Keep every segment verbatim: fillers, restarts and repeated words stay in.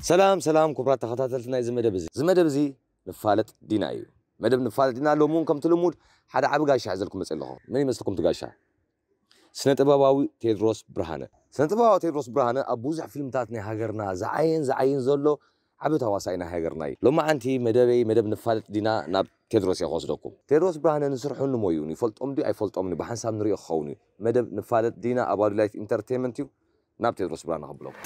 سلام سلام كبرات تخطاتلتنا إذا مدى بزي زي مدى بزي نفالت دينا أيو مدى نفالت دينا لو مون كم تلمود حدا عبي قاشا عزلكم مسألة من يمسلكم تقاشا سنة أباوي تيدروس برهانة سنة أباوي تيدروس برهانة أبوزع فيلم تاتني هاجرنا زعين زعين زولو عبي تواصينا هاجرناي لما أنتي مدى بي مدى نفالت دينا ناب تيدروس يغوصدكم تيدروس برهانة نسرحون نمويوني فلت أمدي أي فلت أمني بحنسا من ريو خوني مدى نفالت دينا أباوي لايت انترتينمنتيو ناب تيدروس برهانة قبلكم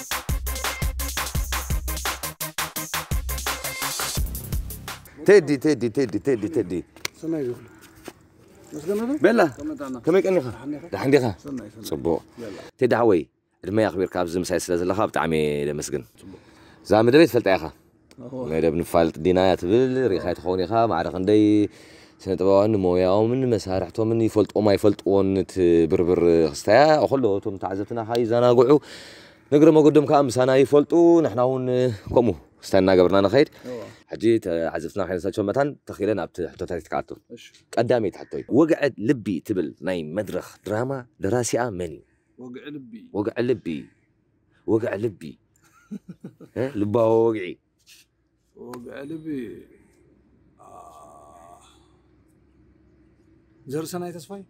تدي تدي تدي تدي تدي سنة يقول مسكنا بلا كم يكني خا دحندي خا صبو تدي حوي لما يخبر كابز مسايس لازم لخا بتعمي لمسكن زعما دبيت فلت يا خا ما دبن فالت دينايات بال ريخاي تخوني خا ما عرف عندي سنة تبغى إنه مويا أو من مسارحته من يفلت أو ما يفلت أون بربر خستها أخلو توم تعزتنا هاي زنا قعو نقدر ما قدم كام سنة يفلتوا نحن هون كمو استنى قبرنا خير حجيت عزفتنا حين سالشون متان تخيلنا بتحطوا تحت كاتو قدامي تحطوي وقعد لبي تبل نايم مدرخ دراما دراسي آمن وقع لبي وقع لبي وقع لبي ها لبا وقعي وقع لبي آه. زر سنة تصفي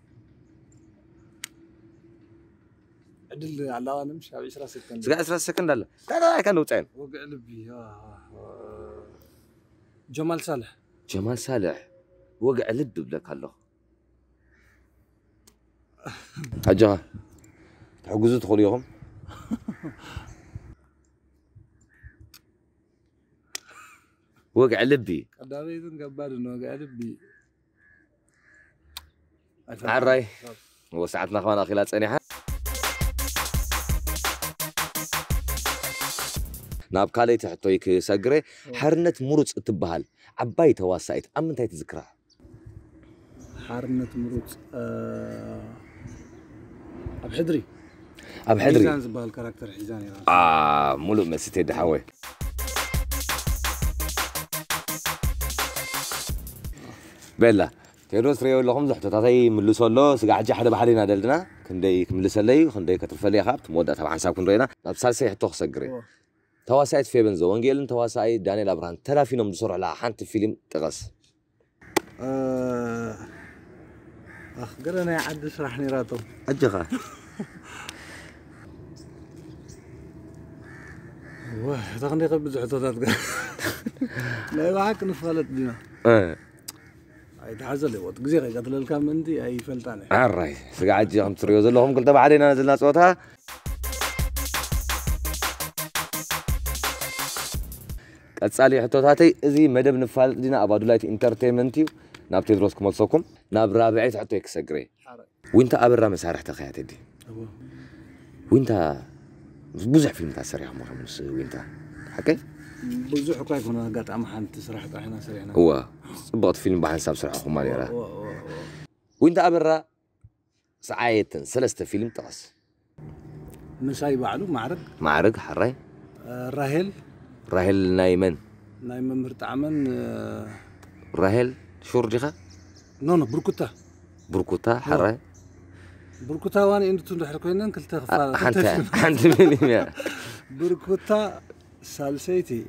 عدل على نمشي على عشرة سكند سقع عشرة سكند لا لا كان وطعين وقع لبي آه. جمال صالح جمال صالح وقع لب بلك هلا حجها تحجزوا تدخليهم وقع لبي قدامي تنقبل انه وقع لبي عالراي هو ساعتنا اخوانا اخي لا تصنيحه ناب كالي تحطوي كسجري حرنت مرص تبهال عباي تواسايت ام انتي تذكرها حرنت مرص أه... اب حدري اب حدري حيزان زبال الكاركتر حيزاني راسي اه مولو مسيتي دحوي بلا تيروس ريو لهم زحتو تاتاي ملسولو سقاعجي حدا بحالينا دلدنا كندي كملسلي وكندي كترفلي خابت مودا تبع حساب كن رينا ناب سالسي حتو خسجري تواسايت في بنزو وانجيلن تواساي دانيال ابراهام تلافينهم بسرعه لا حنت فيلم تغس اه اخ قرنا يعد اشرحني راتو اجخا واه تغني قبل بزحتوتات لا معك نفلت دينا اه اي تعزل وقت غزي قتل الكام انتي اي فلتانه عراي سقاعجي هم تريو زلهم قلت بعدين نزلنا صوتها قصالي حتوتاتي ازي مدب نفالت دينا ابادو لايت انترتينمنتيو ناب تيدروس كملصكم ناب رابعيت حتو يكسغري وانت ابرا مسارح تخيات دي وانت بزح فيلم تاع سريع مره من وانت حكي بزح كاي كنا قاطع ما حنت سرح احنا سريعنا هو صبغت فيلم بحساب سرعه خمال يرا وانت ابرا سعايتن ثلاثه فيلم تقص مساي بعلو معرق معرق حراي آه راهيل راهيل نايمن نايمن مرتعمن آه راهيل شورجخه نو نو بركوتا بركوتا حراي بركوتا واني انتو ندحر كوينن كلتا خفال حنت حنت مليم بركوتا سالسيتي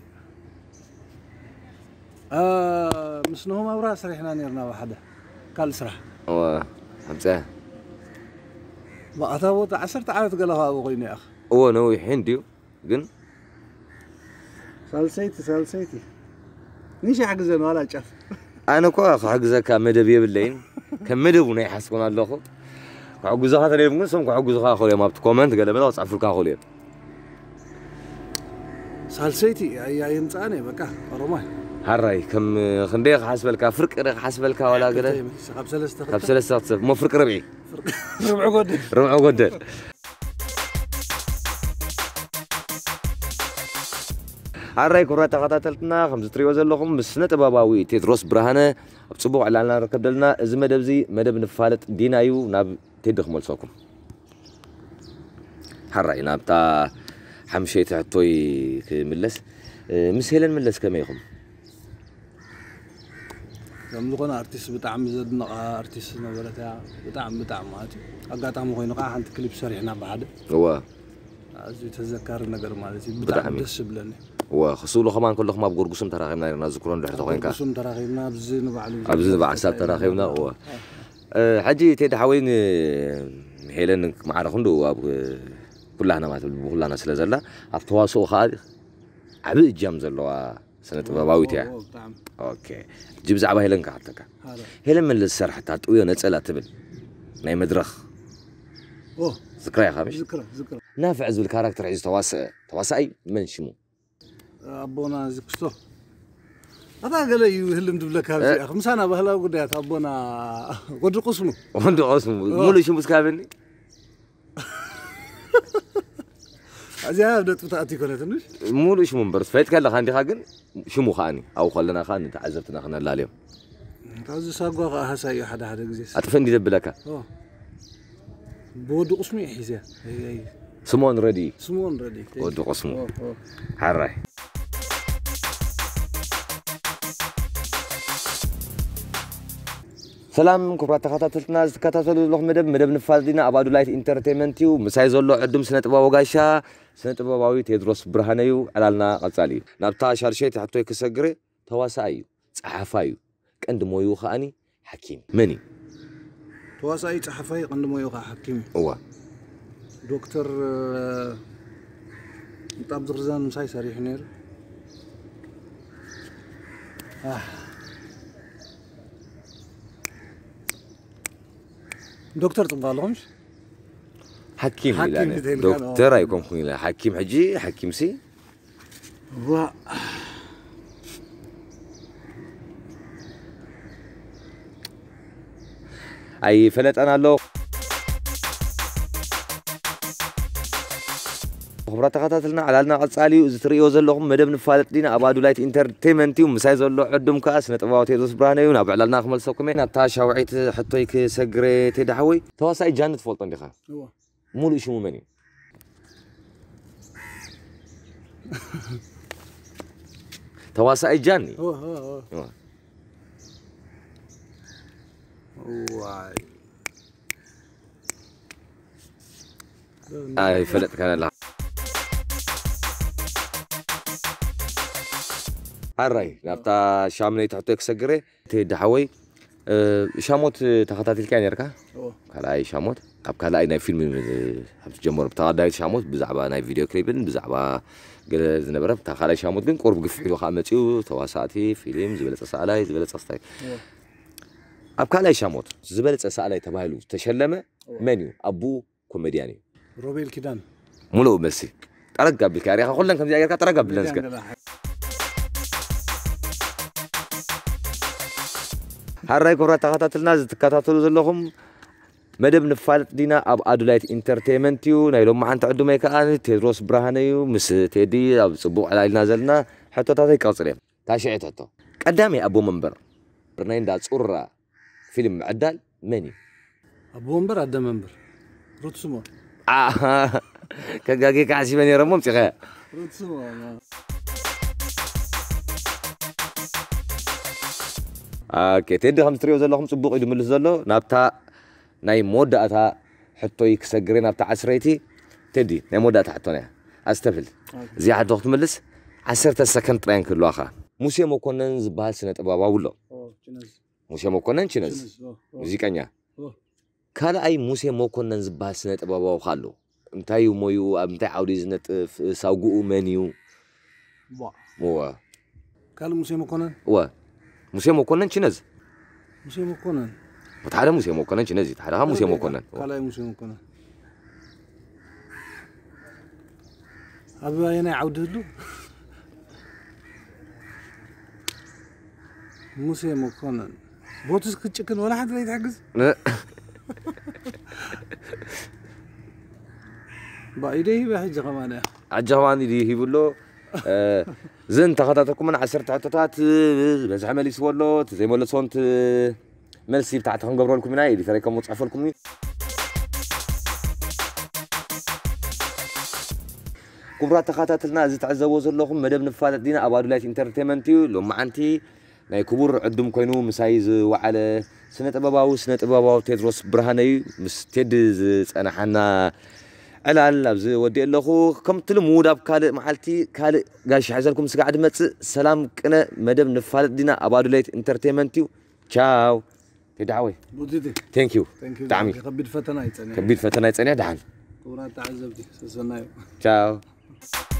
آه مسنهم أوراق سريحنا نيرنا واحدة قال سرح و خمسة ما أتابوت عشرة عارف قالها أبو غيني أخ هو نوي حنديو جن سالسيتي سالسيتي نيش حق زين ولا شاف أنا كوا حق زكاة مدبيه بالليل كم مدبونه يحسبون الله خو حق زكاة ترى يمكن سمك حق زكاة خولي ما بتكومنت قال بلا وصف لك خولي سالسيتي يا ينصاني بقى روماي هراي كم خنديق حسبلك فرق رق حسبلك ولا قدر خمسة خمسة لسه مو فرق ربعي ربع قدر ربع قدر هراي كرة تقاتلتنا خمسة تريو زلهم بسنة باباوي تيدروس برهانة بتصبوا على لنا ركب لنا إذا مدب زي مدب نفالت دينايو ناب تدخ ملصقكم هراي نابتا حمشي تحطوي كملس مسهلا ملس كما يخم يوم لقنا ارتيست بتاعم زدنا ارتيست نبرتها بتاعم بتاعم ماتي اقاطعم خوينو قاع انت كليب سريحنا بعد هو ازي تذكر النجر مالتي بتاعم دس بلني وخصوله كمان كلهم أبغى قرقسم تراخيمنا نذكرون ده تقولين كا قرقسم تراخيمنا بزين وبعلو أبزين بعساب تراخيمنا و حاجي تيد حوين هيلن معرفون دو أبغى كلنا ما تبغى كلنا سلزلا أبتواصل خالد عبد الجام زلوا سنة باباويتها أوكي جيب زعبة هيلن كحتى كا هيلن من السرح تاتويه نتسأل تبل ناي مدرخ أوه ذكرى يا خامش ذكرى ذكرى نافع زول الكاركتر عايز تواصل تواصل من شمو أبونا زكستو هذا قال لي يهلم دبلك هذا يا أخي مسانا بهلا قديت أبونا قدر قسمه قدر قسمه مو ليش مسكابني أزياء بدأت بتأتي كلها تنش مو ليش منبرس فايت كلا خاندي خاجن شو مو خاني أو خلنا خان تعذبتنا خنا لا اليوم تعز ساقوا هساي حدا حدا جزيس أتفندي دبلك أوه بود قسمي حيزة هي هي سمون ردي سمون ردي بود قسمه حراي سلام كبرات تخاطرتنا تكاتلوا لهم مدب مدب نفاضينا أبادو لايت انترتينمنتيو مساي زولو عدم سنة طبا وغاشا سنة طباوي تيدروس برهانيو علالنا قصالي نابتا شارشيت حتى يكسغري تواسايو صحافايو قند مويو خاني حكيم مني تواساي صحافاي قند مويو خا حكيم هو دكتور طاب زرزان مساي صريح نير آه. دكتور تبغالهمش حكيم حكيم دكتور يكون خويا حكيم حجي حكيم سي و اي فلت انا لو خبرات تخاطرنا علالنا قصالي زتريو زلهم مدب نفالط دينا ابادو لايت انترتينمنتيو مساي زلو عدم كاس نطباو تيدوس برانيو ناب علالنا خملسكم نابتا شاوعيت حطيك سغري تدحوي تواساي جانت فولطن ديخا هو مولو شمو مني تواساي جاني هو هو هو واي اي فلت كان لا الراي نابتا شامني تحطيك سغري تدحوي أه شاموت تخطاتي كان يركا كلاي شاموت اب كلاي ناي فيلم حب تجمر بتاع شاموت بزعبا ناي فيديو كليبن بزعبا قال زنبره بتاع كلاي شاموت كن قرب قفحلو خامتيو تواساتي فيلم زبلص سالاي زبلص استاي اب كلاي شاموت زبلص سالاي تبايلو تشلمه منيو ابو كوميدياني روبيل كيدان مولو ميسي ترقب بالكاري خلنا كم زي ترقب بالنسكه هراي كبرات تخاطرتنا تكاتلوا زلهم مدب نفالط دينا اب ادولايت انترتينمنتيو نايلوم معانت عدو ميكان تيدروس برهانيو مس تيدي اب صبوق على نازلنا حتى تاتي قصري تاشعت حتى قدامي ابو منبر برناين دا صورا فيلم عدال مني ابو منبر عدا منبر روت سمو اه كغاغي كاسي بني رمم تخا روت سمو اوكي تيدي خمس تريو زلهم صبوق يدمل زلو نابتا ناي موداتا حتى يكسغري نابتا عسريتي تدي ناي موداتا حتى استفل زي حد وقت ملس عشرة سكند ترين كلو اخا موسى مكونن زبال سنه طبابا ولو موسى مكونن چنز موزيكانيا كالا اي موسى مكونن زبال سنه طبابا خالو انتايو مويو امتاي عودي زنطف ساوغو منيو وا وا كالا موسى مكونن وا موسى مكونن چنز موسى مكونن وتعالى موسى مكونن چنز تعالى موسى مكونن كالا موسى مكونن ابا انا عودلو موسى مكونن بوتس كتشكن ولا حد لا يتحجز بايدي بحج كمان حج كمان يدي يبلو زين تخاطركم من عشرة حطات بس عملي سولو زي ما لصونت ملسي بتاعت خنقبروا لكم هنا اللي تريكم وتصحفوا لكم كبرات تخاطرنا زي تعزوز لكم مدب نفالت دينا ابادو لايت انترتينمنتيو لو معنتي ناي كبور عدم كوينو مسايز وعلى سنه طباباو سنه طباباو تيدروس برهاني مس تيد انا حنا على اللبز ودي اللخو كم تلمود أب كال معلتي كال قاش حزنكم سقعد مت سلام كنا مدام نفعل دينا أبادو ليت انترتينمنتيو تشاو تدعوي بوديتي ثانك يو ثانك يو تعمي كبير فتنة يتسنى كبير فتنة يتسنى دعان ورا تعذبتي سنايو تشاو